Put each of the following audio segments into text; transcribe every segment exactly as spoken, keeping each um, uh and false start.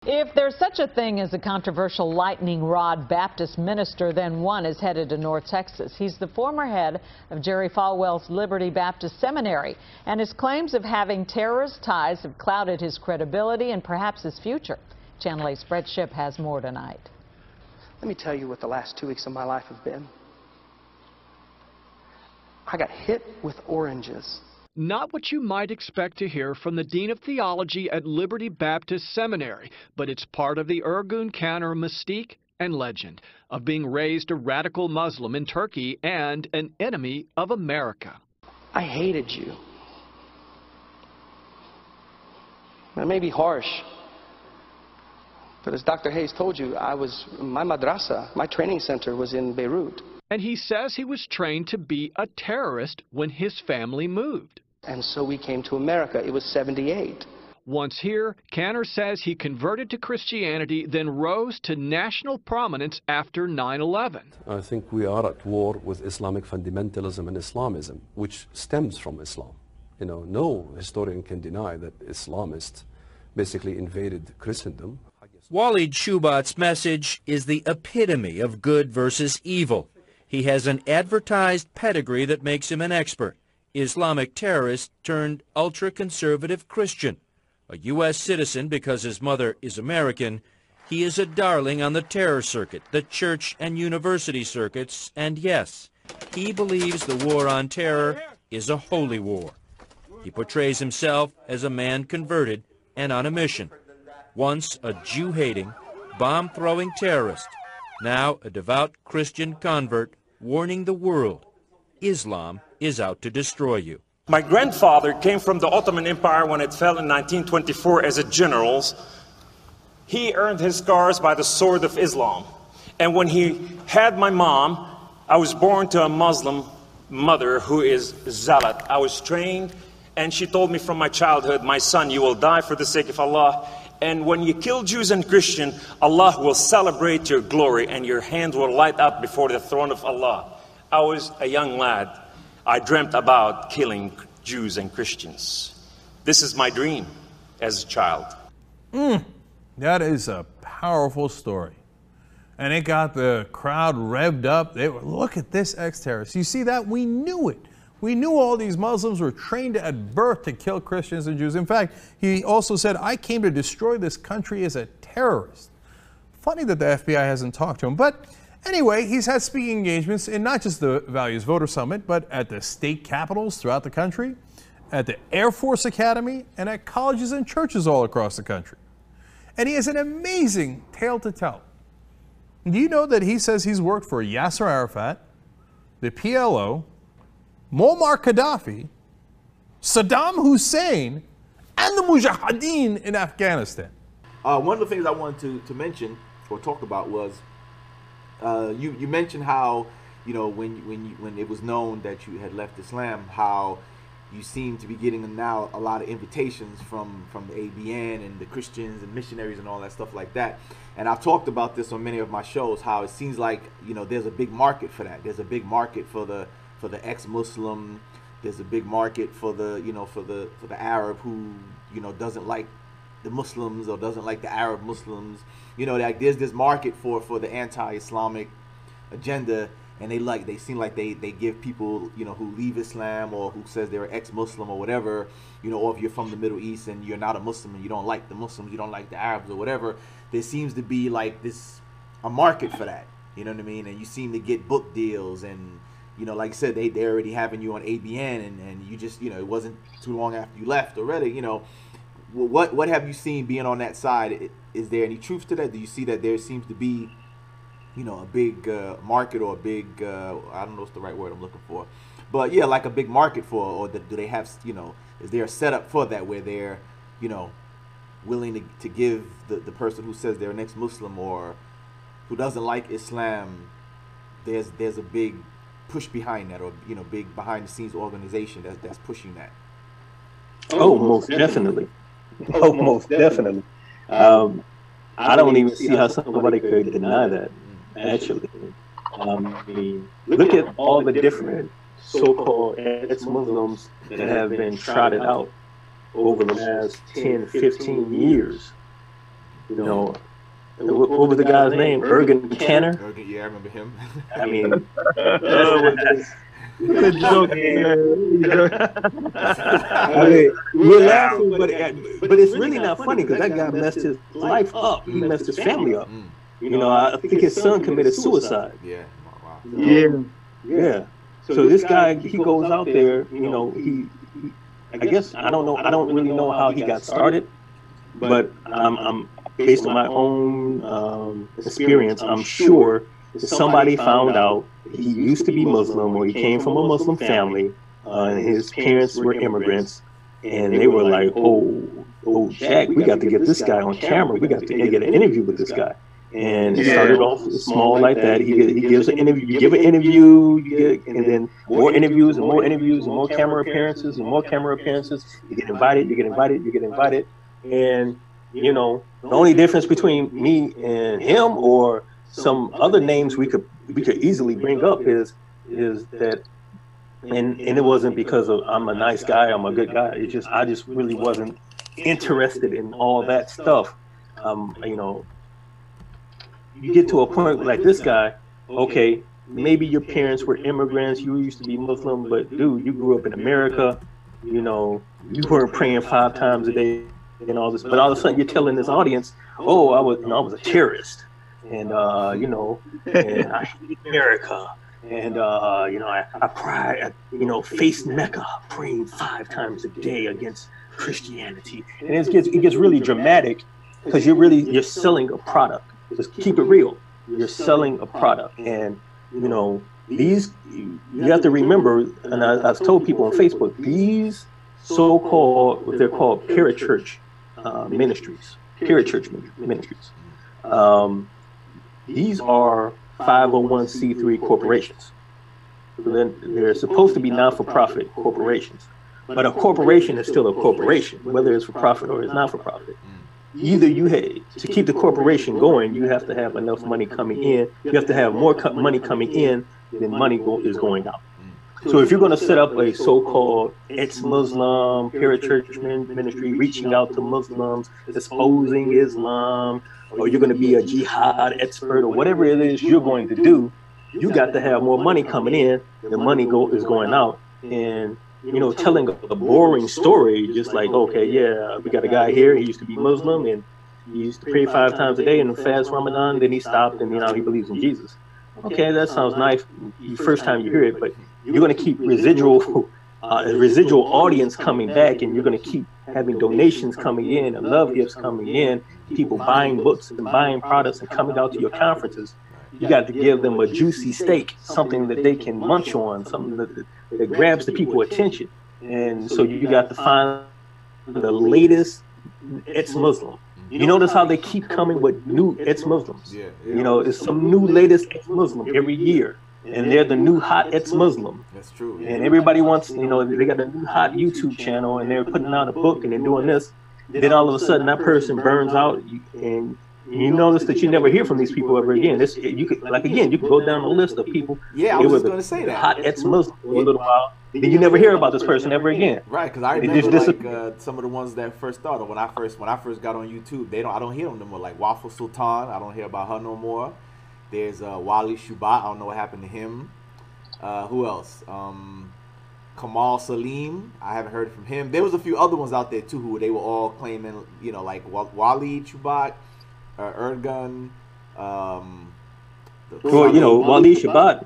If there's such a thing as a controversial lightning rod Baptist minister, then one is headed to North Texas. He's the former head of Jerry Falwell's Liberty Baptist Seminary, and his claims of having terrorist ties have clouded his credibility and perhaps his future. Channel eight's Brett Shipp has more tonight. Let me tell you what the last two weeks of my life have been. I got hit with oranges. Not what you might expect to hear from the Dean of Theology at Liberty Baptist Seminary, but it's part of the Ergun Caner mystique and legend of being raised a radical Muslim in Turkey and an enemy of America. I hated you. That may be harsh, but as Doctor Hayes told you, I was, my madrasa, my training center was in Beirut. And he says he was trained to be a terrorist when his family moved. And so we came to America. It was seventy-eight. Once here, Caner says he converted to Christianity, then rose to national prominence after nine eleven. I think we are at war with Islamic fundamentalism and Islamism, which stems from Islam. You know, no historian can deny that Islamists basically invaded Christendom. Walid Shoebat's message is the epitome of good versus evil. He has an advertised pedigree that makes him an expert. Islamic terrorist turned ultra-conservative Christian. A U S citizen because his mother is American, he is a darling on the terror circuit, the church and university circuits, and yes, he believes the war on terror is a holy war. He portrays himself as a man converted and on a mission. Once a Jew-hating, bomb-throwing terrorist, now a devout Christian convert warning the world, Islam is out to destroy you. My grandfather came from the Ottoman Empire when it fell in nineteen twenty-four as a general. He earned his scars by the sword of Islam. And when he had my mom, I was born to a Muslim mother who is zealot. I was trained, and she told me from my childhood, my son, you will die for the sake of Allah. And when you kill Jews and Christians, Allah will celebrate your glory and your hands will light up before the throne of Allah. I was a young lad. I dreamt about killing Jews and Christians. This is my dream as a child. Mm, that is a powerful story. And it got the crowd revved up. They were, look at this ex-terrorist. You see that? We knew it. We knew all these Muslims were trained at birth to kill Christians and Jews. In fact, he also said, I came to destroy this country as a terrorist. Funny that the F B I hasn't talked to him. But anyway, he's had speaking engagements in not just the Values Voter Summit, but at the state capitals throughout the country, at the Air Force Academy, and at colleges and churches all across the country. And he has an amazing tale to tell. Do you know that he says he's worked for Yasser Arafat, the P L O, Muammar Gaddafi, Saddam Hussein, and the Mujahideen in Afghanistan? Uh, one of the things I wanted to, to mention or talk about was uh, you, you mentioned how, you know, when, when, you, when it was known that you had left Islam, how you seem to be getting now a lot of invitations from, from the A B N and the Christians and missionaries and all that stuff like that. And I've talked about this on many of my shows, how it seems like, you know, there's a big market for that. There's a big market for the for the ex-Muslim. There's a big market for the, you know, for the for the Arab who, you know, doesn't like the Muslims or doesn't like the Arab Muslims. You know, like there's this market for for the anti-Islamic agenda. And they like they seem like they they give people, you know, who leave Islam or who says they're ex-Muslim or whatever, you know, or if you're from the Middle East and you're not a Muslim and you don't like the Muslims, you don't like the Arabs or whatever, there seems to be like this a market for that, you know what I mean? And you seem to get book deals and, you know, like I said, they they're already having you on A B N and and you just, you know, it wasn't too long after you left already, you know. What what have you seen being on that side? Is there any truth to that? Do you see that there seems to be, you know, a big uh, market or a big, uh, I don't know what's the right word I'm looking for. But yeah, like a big market for, or do they have, you know, is there a setup for that where they're, you know, willing to, to give the, the person who says they're an ex-Muslim or who doesn't like Islam, there's there's a big push behind that or, you know, big behind the scenes organization that's, that's pushing that? Oh, most definitely. Oh, most definitely. Um, I don't even see how somebody could deny that. Actually, um, I mean, look at all the different so-called ex-Muslims that have been trotted out over the last ten, fifteen years. you know, what, what was the guy's name? Ergun Canner? Ergun, yeah, I remember him. I mean, that's, that's a joke. I mean, we're laughing, but but it's really not funny because that guy messed his life up. He messed his family up. You know, I think his son committed suicide. Yeah. Wow. Yeah. Yeah. So this guy, he goes out there. You know, he. he I guess I don't know. I don't really know how he got started, but I'm, I'm based on my own um, experience. I'm sure somebody found out he used to be Muslim, or he came from a Muslim family, uh, and his parents were immigrants, and they were like, "Oh, oh, Jack, we got to get this guy on camera. We got to get an interview with this guy." And it started off small like that. He he gives an interview, you give an interview, you get, and then more interviews and more interviews and more camera appearances and more camera appearances. You get invited, you get invited, you get invited, and you know the only difference between me and him, or some other names we could we could easily bring up, is is that, and and it wasn't because of I'm a nice guy, I'm a good guy. It's just I just really wasn't interested in all that stuff. Um, you know. You get to a point like this guy, okay, maybe your parents were immigrants, you used to be Muslim, but dude, you grew up in America, you know, you weren't praying five times a day and all this, but all of a sudden you're telling this audience, oh, I was, you know, I was a terrorist, and, uh, you know, and I hate America, and, uh, you know, I, I pray, I, you know, faced Mecca, praying five times a day against Christianity, and it gets, it gets really dramatic, because you're really, you're selling a product. Just keep it real. You're selling a product, and you know these. You have to remember, and I, I've told people on Facebook, these so-called, what they're called, parachurch uh, ministries, parachurch ministries. Um, these are five oh one c three corporations. So then they're supposed to be non-for-profit corporations, but a corporation is still a corporation, whether it's for profit or it's not for profit. Either you have to keep the corporation going, you have to have enough money coming in. You have to have more co money coming in than money go is going out. So if you're going to set up a so-called ex-Muslim parachurch ministry, reaching out to Muslims, exposing Islam, or you're going to be a jihad expert, or whatever it is you're going to do, you got to have more money coming in than money go is going out. And you know, telling a, a boring story, just like, okay, yeah, we got a guy here, he used to be Muslim, and he used to pray five times a day and fast Ramadan, then he stopped, and, you know, he believes in Jesus. Okay, that sounds nice the first time you hear it, but you're going to keep residual, uh, residual audience coming back, and you're going to keep having donations coming in and love gifts coming in, people buying books and buying products and coming out to your conferences. You got to give them a juicy steak, something that they can munch on, something that, that grabs the people's attention. And so you got to find the latest ex-Muslim. You notice how they keep coming with new ex-Muslims. You know, it's some new latest ex-Muslim every year. And they're the new hot ex-Muslim. That's true. And everybody wants, you know, they got a new hot YouTube channel, and they're putting out a book and they're doing this. Then all of a sudden that person burns out, and you notice that you never hear from these people ever again. This, you could, like again, you could go down the list of people. Yeah, I was just going to say that. Hot ex-Muslim for a little while. Then you never hear about this person ever again. Right, because I remember like uh, some of the ones that first started when I first when I first got on YouTube. They don't, I don't hear them no more. Like Waffle Sultan, I don't hear about her no more. There's uh, Wali Shubat. I don't know what happened to him. Uh, who else? Um, Kamal Salim. I haven't heard from him. There was a few other ones out there too who they were all claiming, you know, like Wali Shubat. Uh, Ergun, um, well, you know, Wali Shubat,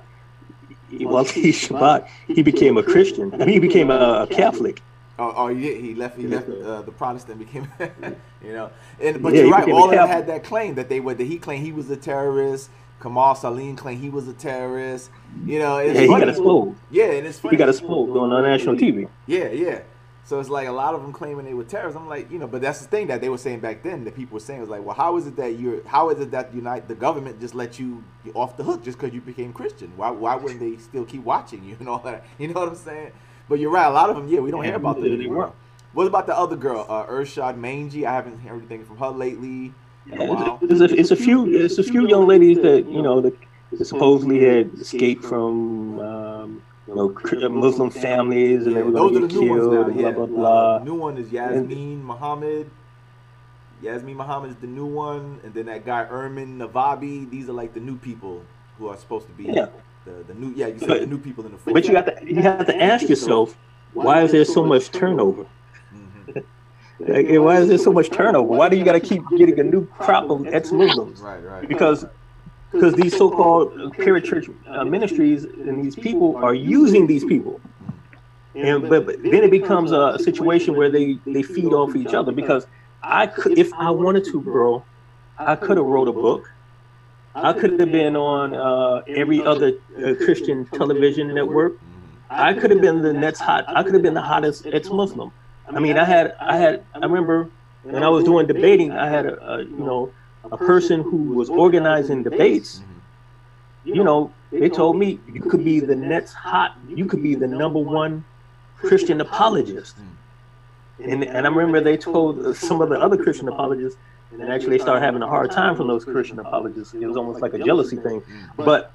Wali Shubat, he became a Christian. I mean, he became a Catholic. Oh, oh yeah, he left. He left uh, the Protestant, became, you know. And but yeah, you're right. All of them had that claim that they were. That he claimed he was a terrorist. Kamal Salim claimed he was a terrorist. You know, it's yeah, funny. he got exposed. Yeah, and it's funny. He got exposed on uh, national T V. Yeah, yeah. So it's like a lot of them claiming they were terrorists. I'm like, you know, but that's the thing that they were saying back then. That people were saying was like, well, how is it that you're? How is it that unite the government just let you off the hook just because you became Christian? Why? Why wouldn't they still keep watching you and all that? You know what I'm saying? But you're right. A lot of them, yeah, we don't hear about them anymore. What about the other girl, uh, Irshad Manji? I haven't heard anything from her lately. In a while. It's a, it's a few. It's a few young ladies that you know that supposedly had escaped from. Um, You know, Muslim families, and they were going to get killed, and blah, blah, blah. The new one is Yasmin Muhammad. Yasmin Muhammad is the new one, and then that guy Ermin Navabi. These are like the new people who are supposed to be Yeah. the the new. Yeah, you said But- the new people in the. But you got to you have to ask yourself, why is there so much turnover? Like, why is there so much turnover? Why do you got to keep getting a new crop of ex-Muslims? Right, right. Because because these so-called parachurch uh, ministries and these people are using these people, and but, but then it becomes a situation where they they feed off each other. Because I could, if I wanted to, bro, I could have wrote a book. I could have been on uh, every other uh, Christian television network. I could have been the next hot. I could have been the hottest ex-Muslim. I mean, I had, I had, I remember when I was doing debating, I had a, a you know, a person who was organizing debates. You know, they told me you could be the next hot, you could be the number one Christian apologist. And and I remember they told some of the other Christian apologists, and actually they started having a hard time from those Christian apologists. It was almost like a jealousy thing. But,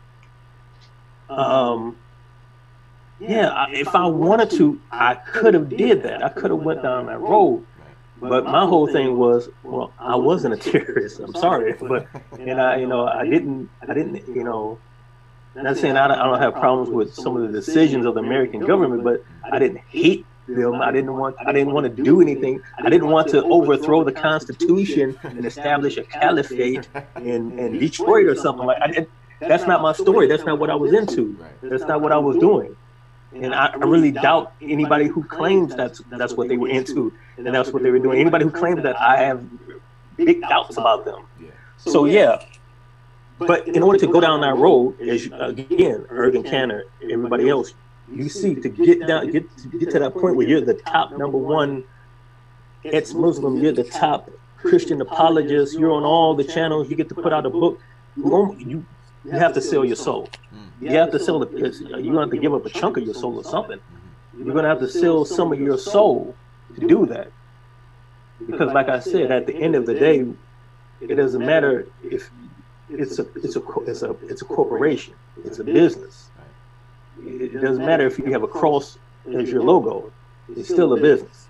um. Yeah, I, if I wanted to, I could have did that. I could have went down that road. But my whole thing was, well, I wasn't a terrorist. I'm sorry, but and I, you know, I didn't, I didn't, you know, not saying I don't, I don't have problems with some of the decisions of the American government, but I didn't hate them. I didn't want, I didn't want to do anything. I didn't want to overthrow the Constitution and establish a caliphate in, in Detroit or something like that. That's not my story. That's not what I was into. That's not what I was doing. And I, I really doubt anybody who claims that's that's what they were into and that's what they were doing. Anybody who claims that, I have big doubts about them. So yeah, but in order to go down that road, as you, again, Ergun Cantor, everybody else, you see, to get down, get to get to that point where you're the top number one ex-Muslim, you're the top Christian apologist, you're on all the channels, you get to put out a book, you you, you have to sell your soul. You have to sell the, you're going to have to give up a chunk of your soul or something. You're going to have to sell some of your soul to do that. Because like I said, at the end of the day, it doesn't matter if it's a, it's a, it's a, it's a corporation, it's a business. It doesn't matter if you have a cross as your logo, it's still a business.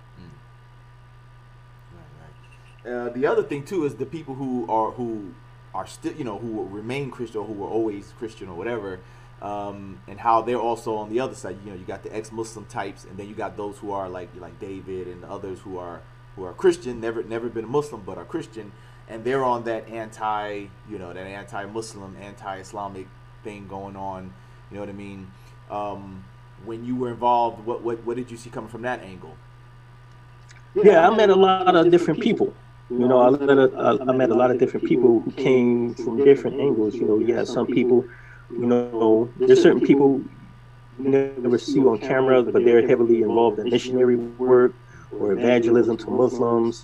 Uh, the other thing too is the people who are, who are still, you know, who will remain Christian or who were always Christian or whatever, um, and how they're also on the other side. You know, you got the ex-Muslim types, and then you got those who are like like David and others who are who are Christian, never never been a Muslim but are Christian, and they're on that anti, you know, that anti-Muslim, anti-Islamic thing going on. You know what I mean? Um, when you were involved, what what what did you see coming from that angle? Yeah, I met a lot of different people. You know, I met, a, I met a lot of different people who came from different angles. You know, you have some people, you know, there's certain people you never see on camera, but they're heavily involved in missionary work or evangelism to Muslims.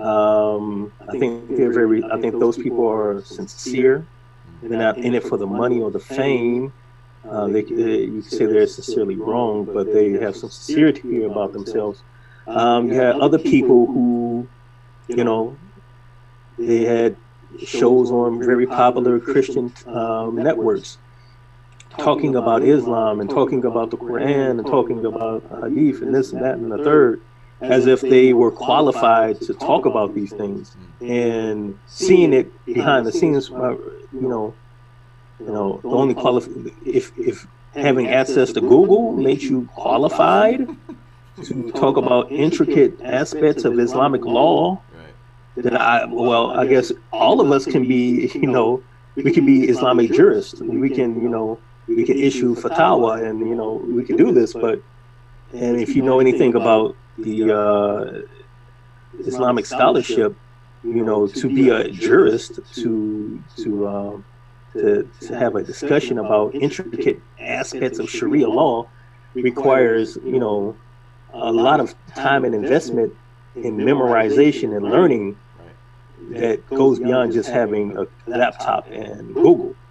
Um, I think they're very, I think those people are sincere. They're not in it for the money or the fame. Uh, they, they, you can say they're sincerely wrong, but they have some sincerity about themselves. Um, you have other people who, you know, they had shows on very popular Christian um, networks talking about Islam and talking about the Quran and talking about Hadith and this and that and the third, as if they were qualified to talk about these things. And seeing it behind the scenes, uh, you know, you know, the only qualif- if if having access to Google makes you qualified to talk about intricate aspects of Islamic law, then I, well, I guess all of us can be, you know, we can be Islamic jurists. We can, you know, we can issue fatwa and, you know, we can do this. But, and if you know anything about the uh, Islamic scholarship, you know, to be a jurist, to, to, um, to, to have a discussion about intricate aspects of Sharia law requires, you know, a lot of time and investment in memorization and learning that goes beyond just having a laptop and Google.